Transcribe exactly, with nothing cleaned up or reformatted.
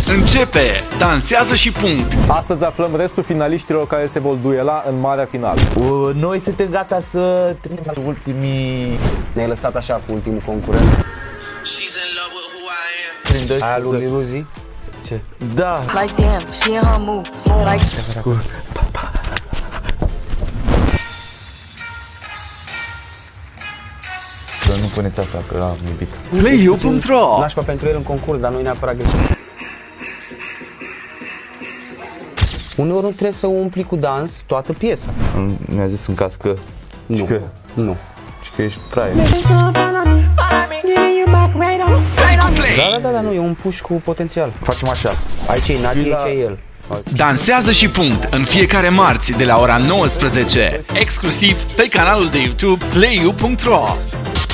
Începe! Dansează și punct! Astăzi aflăm restul finaliștilor care se vor duela în marea finală. Uh, noi suntem gata să trecem la ultimii... Ne-ai lăsat așa cu ultimul concurent. Aia lui Liluzi? Ce? Da! Like damn, she in her move. Like... Să nu puneți asta, că am iubit. play u punct ro Nașpa pentru el în concurs, dar nu-i neapărat greșit. Uneori nu trebuie să umpli cu dans toată piesa. Mi-a zis în caz că... Nu, că, nu. și că ești fraier. Da, da, da, da, nu, e un push cu potențial. Facem așa. Aici e Nadia, aici e el. Dansează și punct în fiecare marți de la ora nouăsprezece, exclusiv pe canalul de YouTube play u punct ro.